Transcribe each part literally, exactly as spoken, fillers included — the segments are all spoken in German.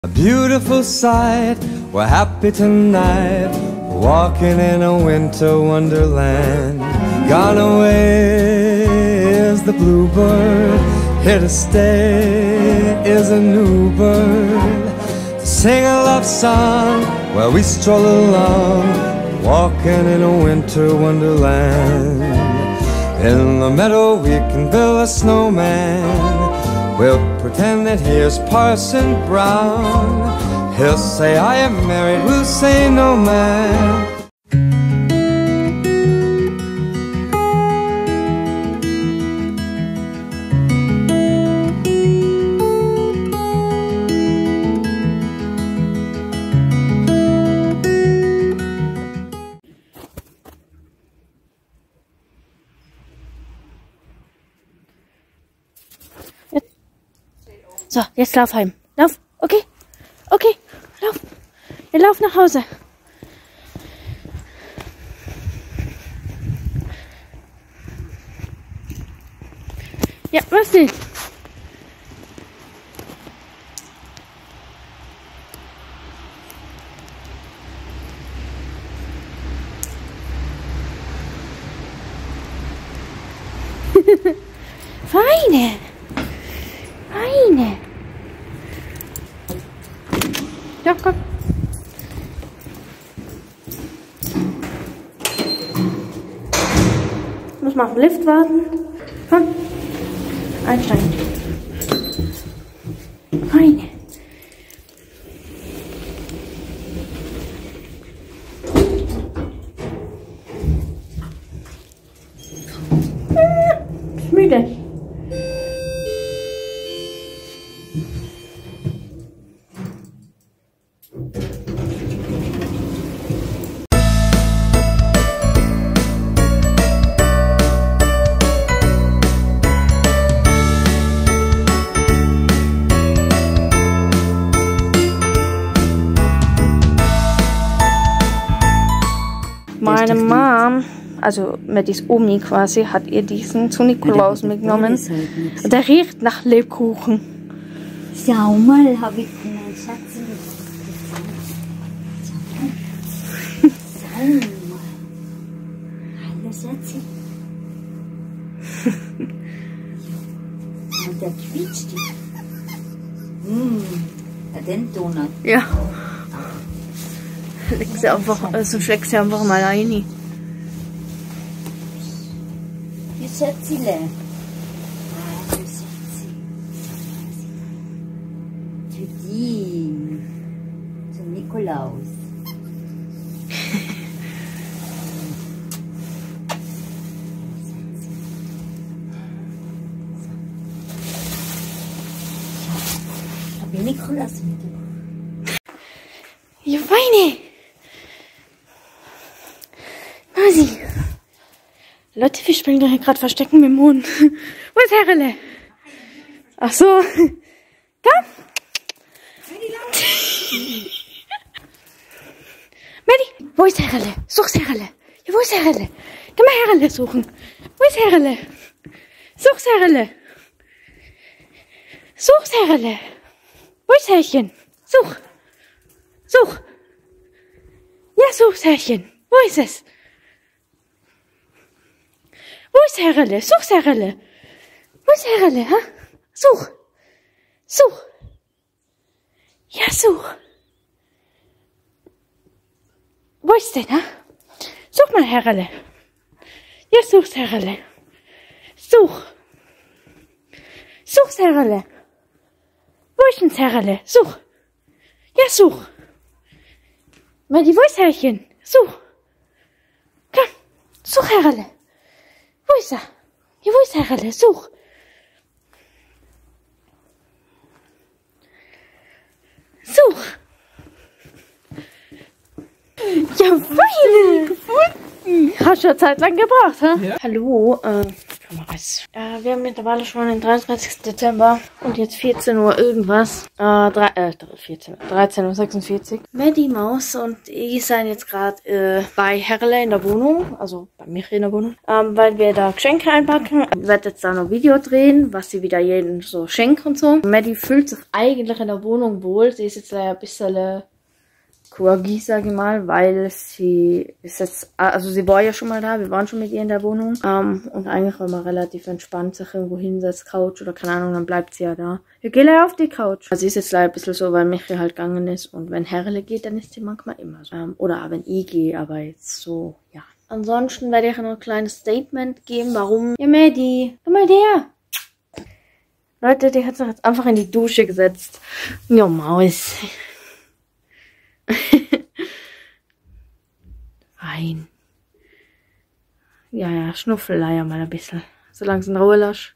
A beautiful sight, we're happy tonight, walking in a winter wonderland. Gone away is the bluebird, here to stay is a new bird. Sing a love song while we stroll along, walking in a winter wonderland. In the meadow we can build a snowman, we'll pretend that here's Parson Brown. He'll say I am married, we'll say no man. So, jetzt lauf heim. Lauf. Okay. Okay. Lauf. Wir laufen nach Hause. Ja, was denn? Feine. Feine. Ja, komm. Muss mal auf den Lift warten. Komm. Einsteigen. Feine. Ist müde. Meine Mom, also Maddys Omi quasi, hat ihr diesen zu Nikolaus mitgenommen. Und der riecht nach Lebkuchen. Schau mal, habe ich meinen Schatz mit. Schau mal. Hallo Schatzi. Und der quietscht. Mmh, den Donut. Ja. Leg sie einfach, also schlägt sie einfach mal rein. Wie Schätzile. Hallo Schatzi. Für die. Zum Nikolaus. Ich habe Nikolaus mitgebracht. Ja, Weine! Masi! Leute, wir spielen doch hier gerade Verstecken mit dem Hund. Wo ist Herrele? Ach so. Komm! Medi, wo ist Herrele? Such's Herrele. Ja, wo ist Herrele? Geh mal Herrele suchen. Wo ist Herrele? Such's Herrele. Such's Herrele. Wo ist Herrchen? Such. Such. Ja, such's Herrchen. Wo ist es? Wo ist Herrele? Such's Herrele. Wo ist Herrele, ha? Such. Such. Ja, such. Wo ist denn, ha? Such mal Herrele. Ja, such's Herrele. Such. Such's Herrele. Wo ist denn Herrele? Such. Ja, such. Medi, wo ist Herrchen? Such. Komm, such Herrele. Wo ist er? Ja, wo ist Herrele? Such. Such. Ja, Weine. Gefunden. Hast du ja Zeit lang gebraucht, ha? Ja. Hallo, äh, schon mal was. Äh, wir haben mittlerweile schon den dreiunddreißigsten Dezember und jetzt vierzehn Uhr irgendwas. Äh, drei, äh vierzehn, dreizehn Uhr sechsundvierzig. Maddie Maus und ich sind jetzt gerade äh, bei Herrle in der Wohnung, also bei mir in der Wohnung, ähm, weil wir da Geschenke einpacken. Ich werde jetzt da noch ein Video drehen, was sie wieder jeden so schenkt und so. Maddie fühlt sich eigentlich in der Wohnung wohl. Sie ist jetzt leider ein bisschen äh, quirky, sage ich mal, weil sie ist jetzt, also sie war ja schon mal da, wir waren schon mit ihr in der Wohnung ähm, und eigentlich war man relativ entspannt, sich irgendwo hinsetzt, Couch oder keine Ahnung, dann bleibt sie ja da. Wir gehen leider auf die Couch. Also sie ist jetzt leider ein bisschen so, weil Michi halt gegangen ist und wenn Herrle geht, dann ist sie manchmal immer so. Ähm, oder auch wenn ich gehe, aber jetzt so, ja. Ansonsten werde ich noch ein kleines Statement geben, warum. Ja, Maddie, komm mal her. Leute, die hat sich jetzt einfach in die Dusche gesetzt. Ja, Maus. Fein. Ja, ja, Schnuffeleier mal ein bisschen. Solange es in Ruhe lässt.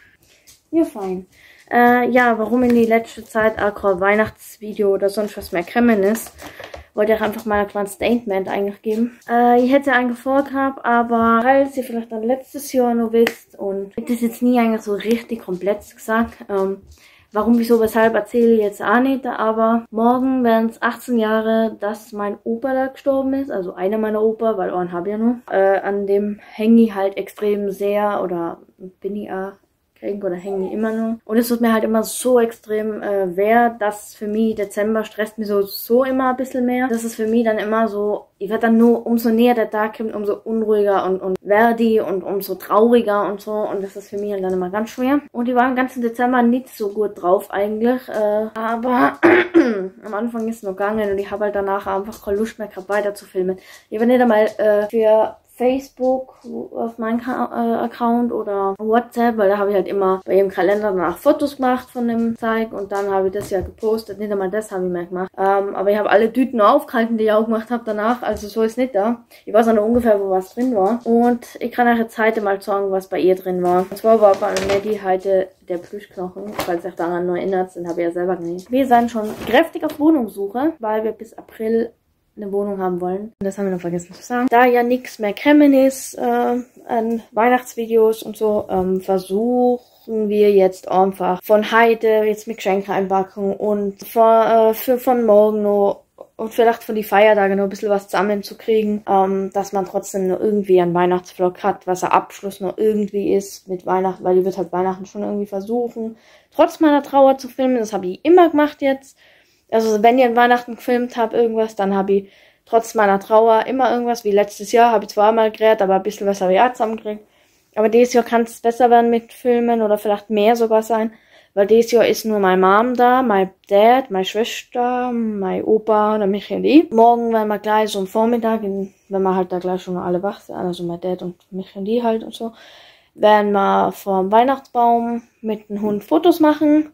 Ja, fein. Äh, ja, warum in die letzte Zeit auch kein Weihnachtsvideo oder sonst was mehr kremmen ist, wollte ich einfach mal ein kleines Statement eigentlich geben. Äh, ich hätte eigentlich vorgehabt, aber weil sie vielleicht dann letztes Jahr noch wisst und ich das jetzt nie eigentlich so richtig komplett gesagt, ähm, warum, wieso, weshalb erzähle ich jetzt auch nicht, aber morgen werden es achtzehn Jahre, dass mein Opa da gestorben ist, also einer meiner Opa, weil einen habe ich ja noch. Äh, an dem hänge ich halt extrem sehr oder bin ich auch oder hänge ich immer noch. Und es tut mir halt immer so extrem äh, weh, dass für mich Dezember stresst mich so, so immer ein bisschen mehr. Das ist für mich dann immer so, ich werde dann nur, umso näher der Tag kommt, umso unruhiger und, und werde und umso trauriger und so. Und das ist für mich dann immer ganz schwer. Und ich war im ganzen Dezember nicht so gut drauf eigentlich. Äh, aber am Anfang ist es noch gegangen und ich habe halt danach einfach keine Lust mehr gehabt, weiter zu filmen. Ich war nicht einmal äh, für Facebook auf meinem äh, Account oder WhatsApp, weil da habe ich halt immer bei ihrem Kalender danach Fotos gemacht von dem Zeug und dann habe ich das ja gepostet. Nicht einmal das habe ich mehr gemacht. Ähm, aber ich habe alle Tüten aufgehalten, die ich auch gemacht habe danach. Also so ist nicht da. Ich weiß auch noch ungefähr, wo was drin war. Und ich kann euch jetzt heute mal sagen, was bei ihr drin war. Und zwar war bei Maddie heute der Plüschknochen. Falls ihr euch daran noch erinnert, den habe ich ja selber genäht. Wir sind schon kräftig auf Wohnungssuche, weil wir bis April eine Wohnung haben wollen. Und das haben wir noch vergessen zu sagen. Da ja nichts mehr kremmen ist äh, an Weihnachtsvideos und so, ähm, versuchen wir jetzt einfach von heute jetzt mit Geschenke einpacken und von, äh, für von morgen noch und vielleicht von die Feiertage noch ein bisschen was zusammenzukriegen, ähm, dass man trotzdem noch irgendwie einen Weihnachtsvlog hat, was der Abschluss noch irgendwie ist mit Weihnachten, weil die wird halt Weihnachten schon irgendwie versuchen, trotz meiner Trauer zu filmen. Das habe ich immer gemacht jetzt. Also wenn ihr an Weihnachten gefilmt habt, irgendwas, dann habe ich trotz meiner Trauer immer irgendwas, wie letztes Jahr, habe ich zwar einmal gerät, aber ein bisschen was habe ich auch zusammengekriegt. Aber dieses Jahr kann es besser werden mit Filmen oder vielleicht mehr sogar sein, weil dieses Jahr ist nur meine Mom da, mein Dad, meine Schwester, mein Opa und mich und ich. Morgen werden wir gleich so am Vormittag, wenn wir halt da gleich schon alle wach sind, also mein Dad und mich und ich halt und so, werden wir vom Weihnachtsbaum mit dem Hund Fotos machen.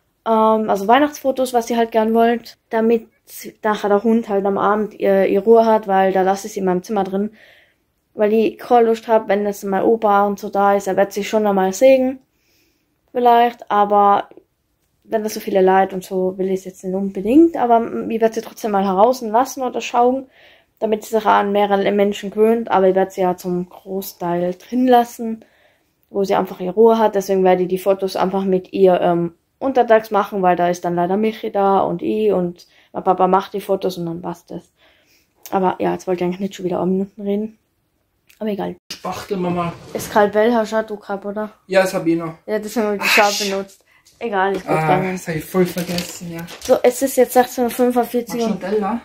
Also Weihnachtsfotos, was ihr halt gern wollt, damit nachher der Hund halt am Abend ihr, ihr Ruhe hat, weil da lasse ich sie in meinem Zimmer drin. Weil ich keine Lust habe, wenn das mein Opa und so da ist, er wird sich schon nochmal sägen, vielleicht, aber wenn das so viele Leid und so, will ich es jetzt nicht unbedingt, aber ich werde sie trotzdem mal heraus lassen oder schauen, damit sie sich an mehrere Menschen gewöhnt, aber ich werde sie ja zum Großteil drin lassen, wo sie einfach ihre Ruhe hat, deswegen werde ich die Fotos einfach mit ihr ähm, untertags machen, weil da ist dann leider Michi da und ich und mein Papa macht die Fotos und dann war's das. Aber ja, jetzt wollte ich eigentlich nicht schon wieder um Minuten reden. Aber egal. Spachtel, Mama. Ist kalt Wellhascher, du gehabt, oder? Ja, das hab ich noch. Ja, deswegen habe ich die Schau benutzt. Egal, ich bin Ah, gegangen. das hab ich voll vergessen, ja. So, es ist jetzt sechzehn Uhr fünfundvierzig und... Nutella?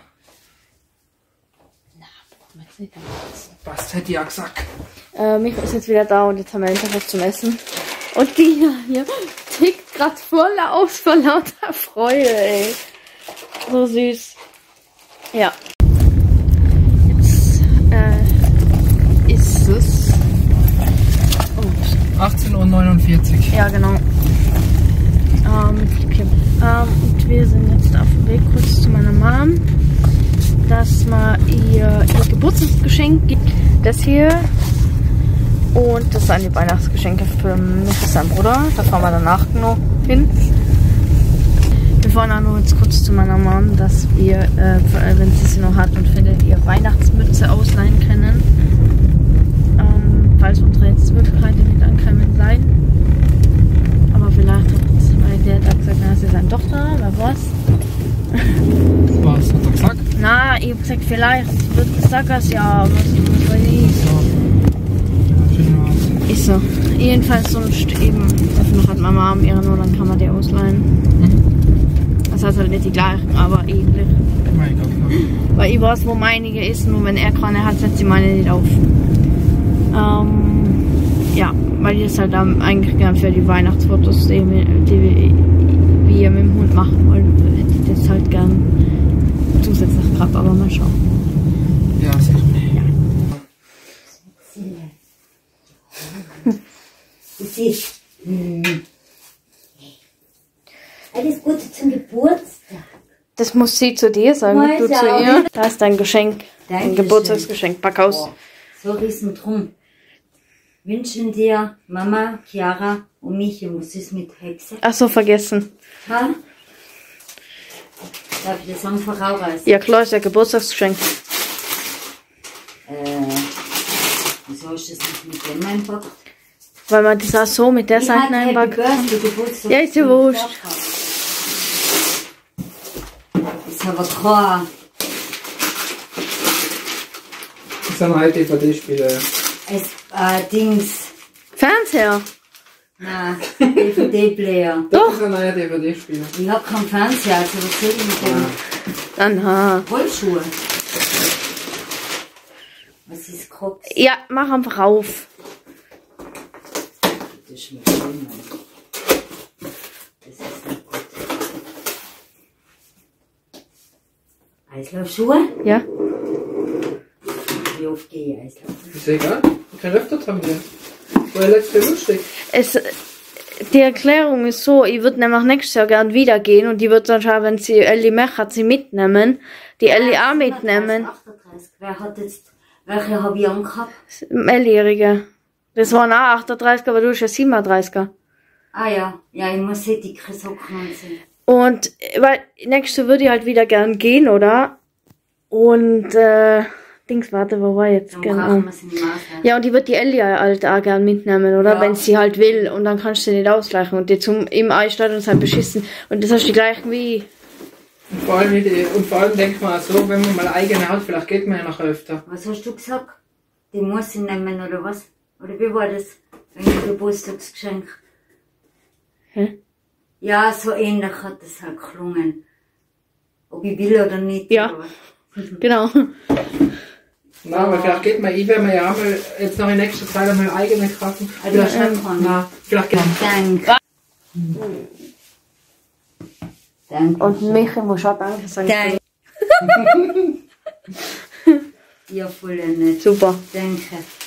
Na, brauchen wir jetzt nicht anfassen. Was hätte ich ja gesagt? Äh, Michi ist jetzt wieder da und jetzt haben wir endlich was zum Essen. Und die hier tickt gerade voll aus vor lauter Freude, ey. So süß. Ja. Jetzt äh, ist es... Ups. achtzehn Uhr neunundvierzig. Ja, genau. Ähm, okay. Ähm, und wir sind jetzt auf dem Weg kurz zu meiner Mom, dass man ihr ihr Geburtstagsgeschenk gibt. Das hier. Und das sind die Weihnachtsgeschenke für mich und seinen Bruder. Da fahren wir danach noch hin. Wir fahren auch noch jetzt kurz zu meiner Mom, dass wir, äh, wenn sie sie noch hat und findet, ihr Weihnachtsmütze ausleihen können. Ähm, falls unsere jetzt wirklich heute nicht ankommen sein. Aber vielleicht hat es, weil der hat gesagt, na, sie sind doch da, wer weiß. Was hat er gesagt? Na, ich hab gesagt, vielleicht wird gesagt, dass ja, was, was weiß ich. Ja, schön war's. Ist so. Jedenfalls sonst eben, dafür hat Mama am ihren nur, dann kann man die ausleihen. Mhm. Das heißt halt nicht die gleichen, aber ähnlich. Mein Gott, ja. Weil ich weiß, wo meinige ist, nur wenn er keine hat, setzt sie meine nicht auf. Ähm, ja, weil ich das halt dann eigentlich gern für die Weihnachtsfotos, die, die wir mit dem Hund machen wollen, hätte ich das halt gern zusätzlich gehabt, aber mal schauen. Ja, sicher. Du siehst. Hm. Alles Gute zum Geburtstag. Das muss sie zu dir sagen, nicht du zu ihr. Da ist dein Geschenk, ein Dankeschön. Geburtstagsgeschenk, pack aus. Boah, so riesendrum. Wünschen dir Mama, Chiara und mich, was ist mit Hexe? Ach so, vergessen. Ha? Darf ich das einfach rausreißen? Ja klar, ist ja Geburtstagsgeschenk. Äh, wieso hast du das nicht mit dem einpackt? Weil man das auch so mit der Ich Seite hatte Happy einpackt. Birthday Geburtstag. Ja, ist ja wurscht. Ist aber klar. Das sind halt D V D-Spiele. Es, äh, Dings. Fernseher. Nein, D V D-Player. Doch, das sind neue D V D-Spiele. Ich hab keinen Fernseher, also was soll ich mit dem? Dann, ha. Rollschuhe. Was ist Krops? Ja, mach einfach auf. Das schmeckt schön, Mann. Das ist nicht gut. Eislaufschuhe? Ja. Wie oft gehe ich Eislaufen? Ist egal. Ich kann öfter dran gehen. War ja letztes Jahr lustig. Es, die Erklärung ist so, ich würde nämlich nächstes Jahr gern wieder gehen und die wird dann schon, wenn sie Ellie Mech hat, sie mitnehmen. Die Ellie auch mitnehmen. achtunddreißig. Wer hat jetzt, welche habe ich angehabt? Elljährige. Das waren auch achtunddreißiger, aber du hast ja siebenunddreißiger. Ah ja, ja, ich muss sehr dicke Socken anziehen. Und, weil, nächstes Jahr würde ich halt wieder gern gehen, oder? Und, äh, Dings, warte, wo war jetzt? Dann Genau. brauchen wir sie nicht mehr. Ja, und die wird die Ellie halt auch gern mitnehmen, oder? Ja. Wenn sie halt will. Und dann kannst du sie nicht ausgleichen. Und die zum im Einstadion sind beschissen. Und das hast du die gleichen wie. Und vor allem, die, und vor allem denkt man so, wenn man mal eigene hat, vielleicht geht man ja noch öfter. Was hast du gesagt? Die muss ich nehmen, oder was? Oder wie war das? Ein Geburtstagsgeschenk? Hä? Ja, so ähnlich hat das halt gelungen. Ob ich will oder nicht. Ja. Oder was? Genau. Na, aber vielleicht geht man, ich werde mir ja auch mal jetzt noch in nächster Zeit einmal eigene kaufen. Ah, du hast nicht dran. Na, vielleicht geht Danke. Danke. Und Michi muss auch Danke sagen. Danke. Ja, voll nett. Super. Danke.